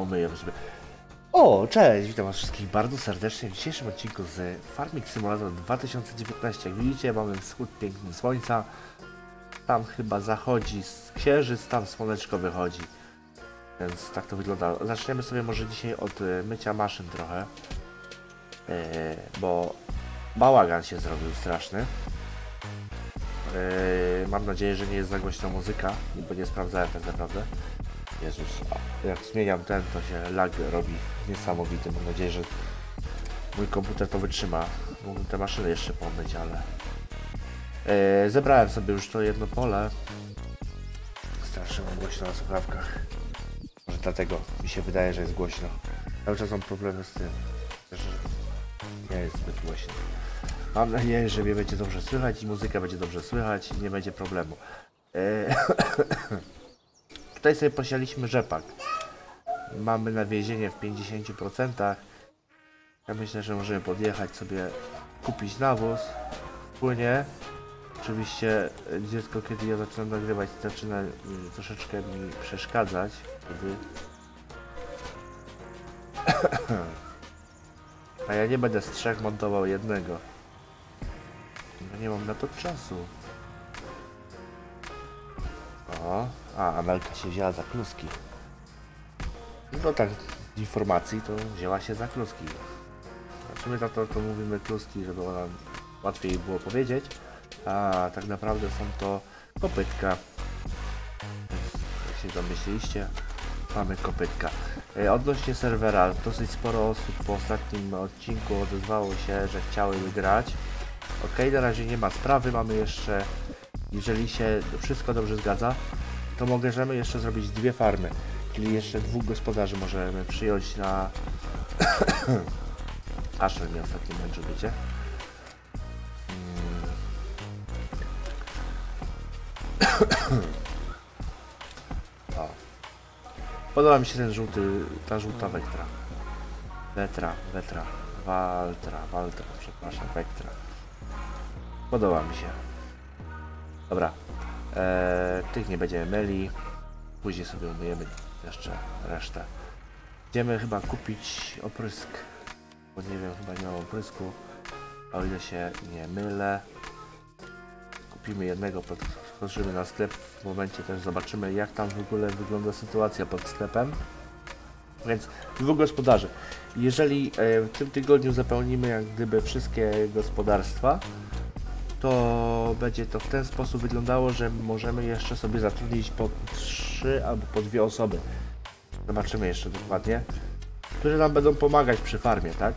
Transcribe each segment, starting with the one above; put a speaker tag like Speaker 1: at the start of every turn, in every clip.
Speaker 1: umyję sobie. O, cześć, witam was wszystkich bardzo serdecznie w dzisiejszym odcinku z Farming Simulator 2019. Jak widzicie, mamy wschód piękny słońca. Tam chyba zachodzi księżyc, tam słoneczko wychodzi. Więc tak to wygląda. Zaczniemy sobie może dzisiaj od mycia maszyn trochę. Bo bałagan się zrobił straszny. Mam nadzieję, że nie jest za głośna muzyka, bo nie sprawdzałem tak naprawdę. Jezus, jak zmieniam ten, to się lag robi niesamowity. Mam nadzieję, że mój komputer to wytrzyma. Mógłbym te maszyny jeszcze pomyć, ale... zebrałem sobie już to jedno pole. Strasznie mam głośno na słuchawkach. Może dlatego mi się wydaje, że jest głośno. Cały czas mam problemy z tym, że nie jest zbyt głośno. Mam nadzieję, że mnie będzie dobrze słychać i muzyka będzie dobrze słychać i nie będzie problemu. Tutaj sobie posialiśmy rzepak. Mamy nawiezienie w 50%. Ja myślę, że możemy podjechać sobie, kupić nawóz. Płynie. Oczywiście dziecko, kiedy ja zaczynam nagrywać, zaczyna troszeczkę mi przeszkadzać. Wtedy... A ja nie będę z trzech montował jednego. Bo nie mam na to czasu. O, Amelka się wzięła za kluski. No tak, z informacji to wzięła się za kluski. Znaczy my to mówimy kluski, żeby ona łatwiej było powiedzieć. A tak naprawdę są to kopytka. Jak się domyśliliście, mamy kopytka. Odnośnie serwera, dosyć sporo osób po ostatnim odcinku odezwało się, że chciałyby grać. Ok, na razie nie ma sprawy, mamy jeszcze, jeżeli się wszystko dobrze zgadza, to możemy jeszcze zrobić dwie farmy, czyli jeszcze dwóch gospodarzy możemy przyjąć na... Asher mnie ostatnio męczył, wiecie? O. Podoba mi się ten żółty, ta żółta Vectra. Waltra, przepraszam, Vectra. Podoba mi się. Dobra. Tych nie będziemy myli. Później sobie umyjemy jeszcze resztę. Idziemy chyba kupić oprysk. Bo nie wiem, chyba nie mam oprysku. O ile się nie mylę. Kupimy jednego, wchodzimy na sklep. W momencie też zobaczymy, jak tam w ogóle wygląda sytuacja pod sklepem. Więc dwóch gospodarzy. Jeżeli w tym tygodniu zapełnimy jak gdyby wszystkie gospodarstwa, to będzie to w ten sposób wyglądało, że możemy jeszcze sobie zatrudnić po 3 albo po 2 osoby. Zobaczymy jeszcze dokładnie, które nam będą pomagać przy farmie, tak?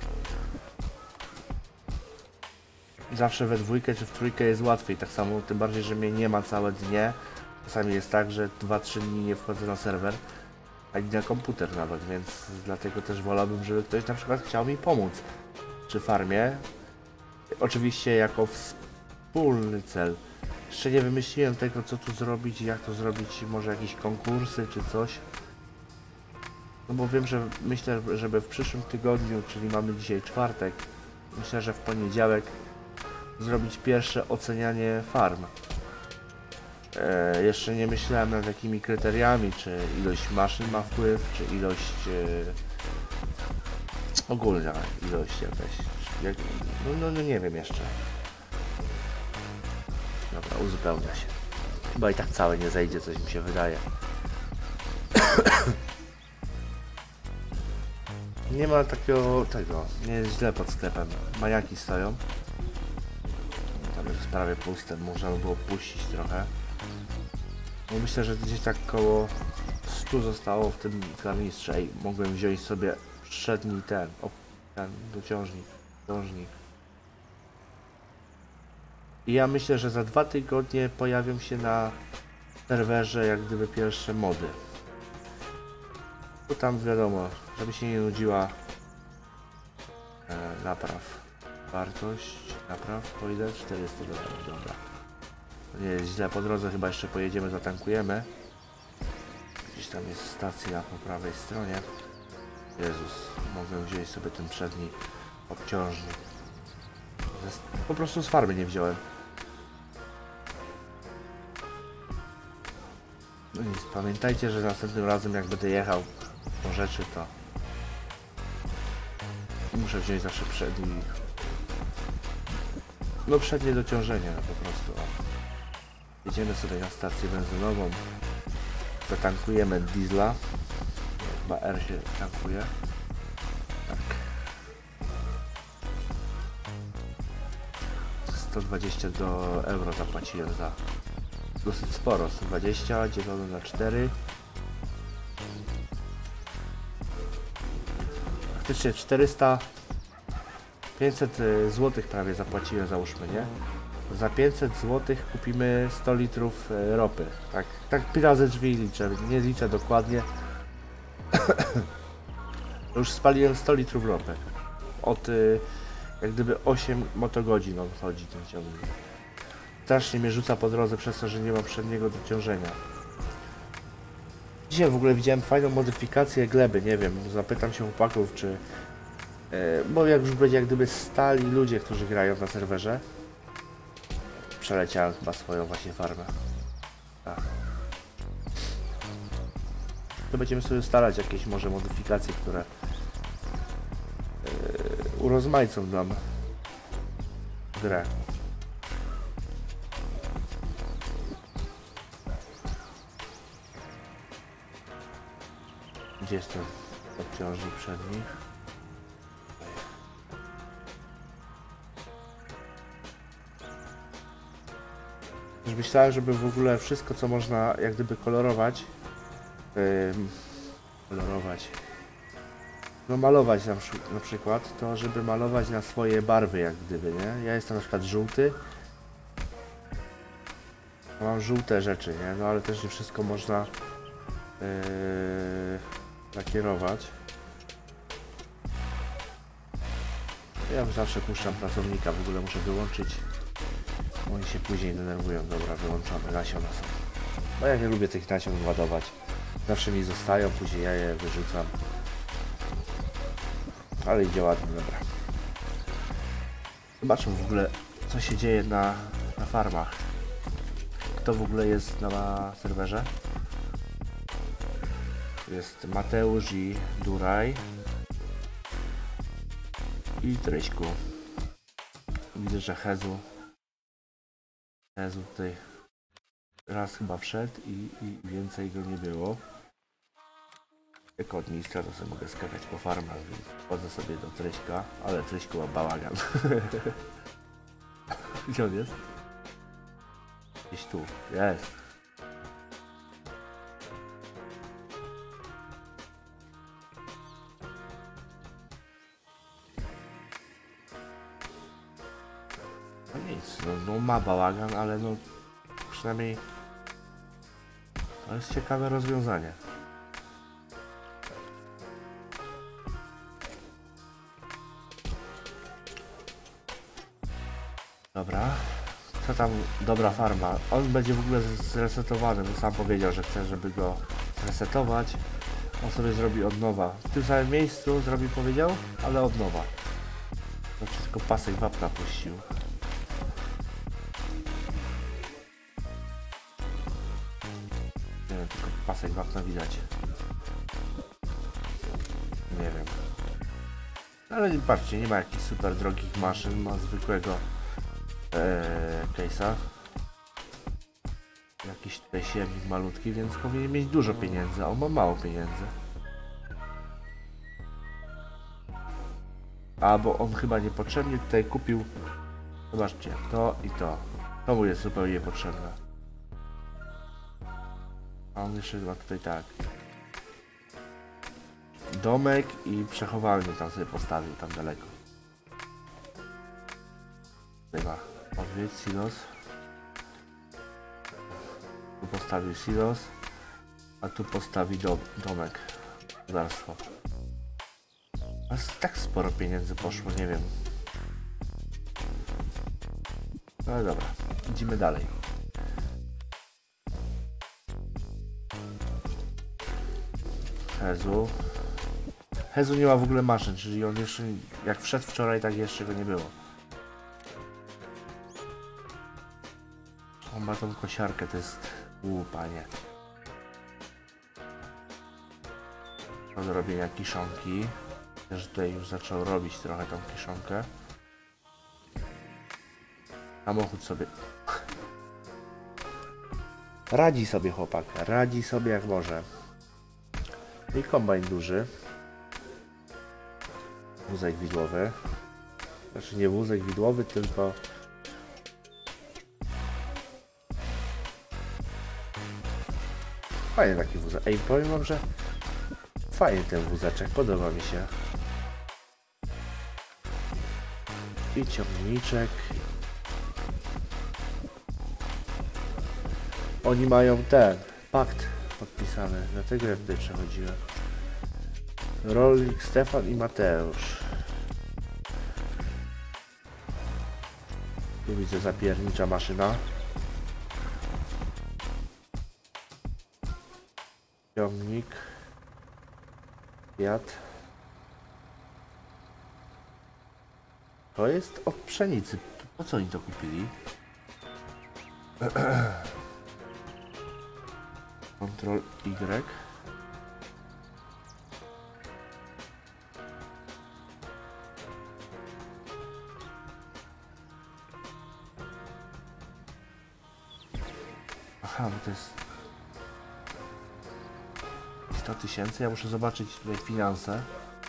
Speaker 1: Zawsze we dwójkę czy w trójkę jest łatwiej, tak samo, tym bardziej, że mnie nie ma całe dnie. Czasami jest tak, że 2-3 dni nie wchodzę na serwer, ani na komputer nawet, więc dlatego też wolałbym, żeby ktoś na przykład chciał mi pomóc przy farmie. Oczywiście jako wspólny cel. Jeszcze nie wymyśliłem tego, co tu zrobić, jak to zrobić, może jakieś konkursy czy coś. No bo wiem, że myślę, żeby w przyszłym tygodniu, czyli mamy dzisiaj czwartek, myślę, że w poniedziałek zrobić pierwsze ocenianie farm. Jeszcze nie myślałem nad jakimi kryteriami, czy ilość maszyn ma wpływ, czy ilość ogólna ilość jakaś. No nie wiem jeszcze. Dobra, uzupełnia się. Chyba i tak całe nie zejdzie, coś mi się wydaje. Nie ma takiego nie jest źle pod sklepem. Majaki stoją. Tam jest prawie puste, można by było puścić trochę. No myślę, że gdzieś tak koło 100 zostało w tym karnistrze. Ej, mogłem wziąć sobie przedni ten dociążnik. I ja myślę, że za 2 tygodnie pojawią się na serwerze jak gdyby pierwsze mody. Tu tam wiadomo, żeby się nie nudziła napraw. Wartość napraw, po ile? 400 dolarów, dobra. To nie jest źle, po drodze chyba jeszcze pojedziemy, zatankujemy. Gdzieś tam jest stacja po prawej stronie. Jezus, mogłem wziąć sobie ten przedni obciążnik. Po prostu z farmy nie wziąłem. No nic, pamiętajcie, że następnym razem jak będę jechał po rzeczy, to muszę wziąć zawsze przedni. No przednie dociążenie, no po prostu. O. Jedziemy sobie na stację benzynową. Zatankujemy diesla. Chyba R się tankuje. Tak. 120 euro zapłaciłem za dosyć sporo. 120 dzielone na 4. Faktycznie 500 zł prawie zapłaciłem, załóżmy, nie? Za 500 zł kupimy 100 litrów ropy. Tak razy drzwi liczę, nie liczę dokładnie. Już spaliłem 100 litrów ropy. Od jak gdyby 8 motogodzin on chodzi ten ciągnik. Strasznie mnie rzuca po drodze przez to, że nie mam przedniego dociążenia. Dzisiaj w ogóle widziałem fajną modyfikację gleby, nie wiem, zapytam się chłopaków, czy... bo jak już będzie jak gdyby stali ludzie, którzy grają na serwerze. Przeleciałem chyba swoją właśnie farmę. Tak. To będziemy sobie ustalać jakieś może modyfikacje, które urozmaicą nam grę. Gdzie jest ten obciążnik przedni? Już myślałem, żeby w ogóle wszystko, co można jak gdyby kolorować, no malować na przykład, to żeby malować na swoje barwy jak gdyby, nie? Ja jestem na przykład żółty, mam żółte rzeczy, nie? No ale też nie wszystko można lakierować. Ja zawsze puszczam pracownika, w ogóle muszę wyłączyć. Oni się później denerwują. Dobra, wyłączamy, nasiona są. Bo ja nie lubię tych nasion ładować. Zawsze mi zostają, później ja je wyrzucam. Ale idzie ładnie, dobra. Zobaczmy w ogóle, co się dzieje na farmach. Kto w ogóle jest na serwerze? Jest Mateusz i Duraj. I Tryśku. Widzę, że Hezu tutaj raz chyba wszedł i więcej go nie było. Jako administrator sobie mogę skakać po farmach, więc wchodzę sobie do Tryśka, ale Tryśku ma bałagan. Gdzie on jest? Gdzieś tu. Jest. No nic, no ma bałagan, ale no przynajmniej to jest ciekawe rozwiązanie. Dobra, co tam dobra farma? On będzie w ogóle zresetowany, bo sam powiedział, że chce, żeby go resetować. On sobie zrobi od nowa. W tym samym miejscu zrobi, powiedział, ale od nowa. To wszystko pasek wapna puścił. Nie wiem, tylko pasek wapna widać. Nie wiem. Ale nie patrzcie, nie ma jakichś super drogich maszyn, ma zwykłego case'a. Jakiś tutaj siewnik malutki, więc powinien mieć dużo pieniędzy, a on ma mało pieniędzy. A bo on chyba niepotrzebnie tutaj kupił. Zobaczcie, to i to. To mu jest zupełnie niepotrzebne. A on jeszcze chyba tutaj tak. Domek i przechowalnię tam sobie postawił, tam daleko. Tutaj ma odwiedź, silos. Tu postawił silos, a tu postawi domek. Gospodarstwo. A tak sporo pieniędzy poszło, nie wiem. No ale dobra, idziemy dalej. Hezu nie ma w ogóle maszyn, czyli on jeszcze, jak wszedł wczoraj, tak jeszcze go nie było. On ma tą kosiarkę, to jest... panie. do robienia kiszonki. Też tutaj już zaczął robić trochę tą kiszonkę. Samochód sobie... Radzi sobie chłopak, radzi sobie jak może. I kombajn duży. Wózek widłowy. Znaczy nie wózek widłowy, tylko... Fajny taki wózek. Ej, powiem wam, że fajny ten wózeczek, podoba mi się. I ciągniczek. Oni mają ten pakt podpisany, dlatego ja tutaj przechodziłem. Rolnik, Stefan i Mateusz. Tu widzę zapiernicza maszyna. Ciągnik. Fiat. To jest od pszenicy. Po co oni to kupili? Ctrl Y. Aha, bo to jest 100 000. Ja muszę zobaczyć tutaj finanse.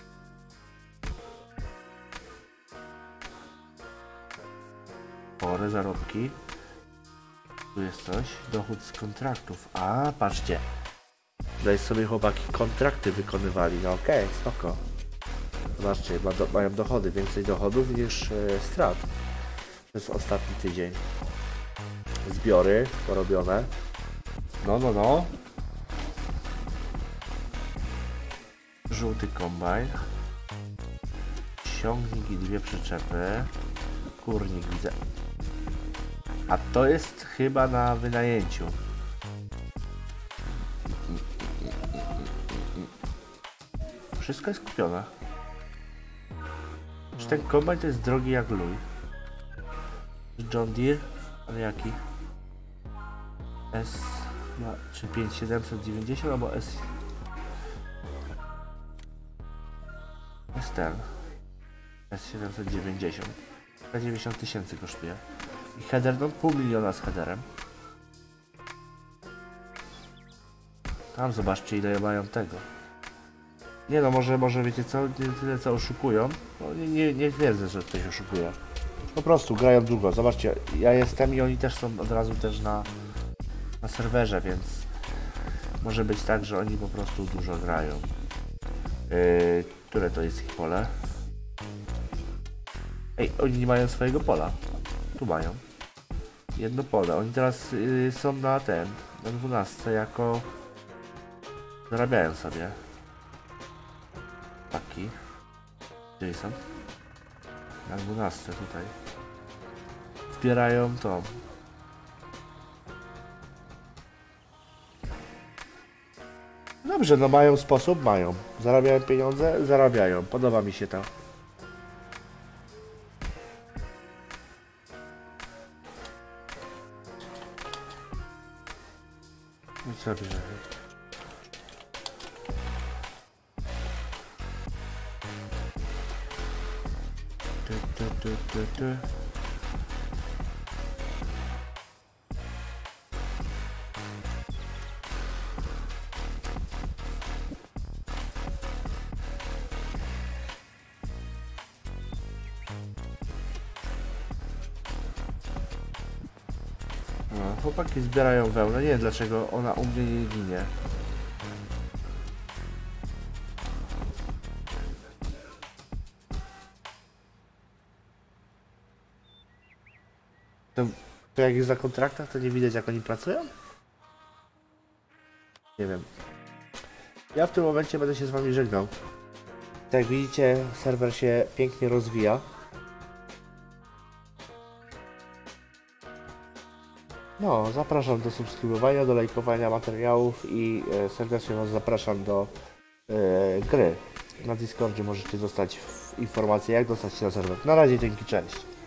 Speaker 1: Chore zarobki. Tu jest coś. Dochód z kontraktów. A, patrzcie. Tutaj sobie chłopaki kontrakty wykonywali. No okej, spoko. Zobaczcie, mają dochody. Więcej dochodów niż strat. To jest ostatni tydzień. Zbiory porobione. No. Żółty kombajn. Ciągnik i 2 przyczepy. Kurnik widzę. A to jest chyba na wynajęciu. Wszystko jest kupione. Czy ten kombajn to jest drogi jak luj? John Deere? Ale jaki? S... czy 5790 albo S... Jest ten. S790. 90 000 kosztuje. I header, no 500 000 z headerem. Tam zobaczcie ile mają tego. Nie no, może wiecie co, nie tyle co oszukują. No, nie twierdzę, że ktoś oszukuje. Po prostu grają długo. Zobaczcie, ja jestem i oni też są od razu też na serwerze, więc może być tak, że oni po prostu dużo grają. Które to jest ich pole? Ej, oni nie mają swojego pola. Tu mają. Jedno pole. Oni teraz są na 12 jako... Zarabiają sobie. Taki. Jason. Na 12 tutaj. Zbierają to. Dobrze, no mają sposób, mają. Zarabiają pieniądze, zarabiają. Podoba mi się to. I co bierze? No, chłopaki zbierają wełnę. Nie wiem dlaczego ona u mnie nie ginie. To jak jest za kontraktach, to nie widać jak oni pracują? Nie wiem. Ja w tym momencie będę się z wami żegnał. Tak jak widzicie, serwer się pięknie rozwija. No, zapraszam do subskrybowania, do lajkowania materiałów i serdecznie was zapraszam do gry. Na Discordzie możecie dostać informacje, jak dostać się na serwer. Na razie, dzięki, cześć.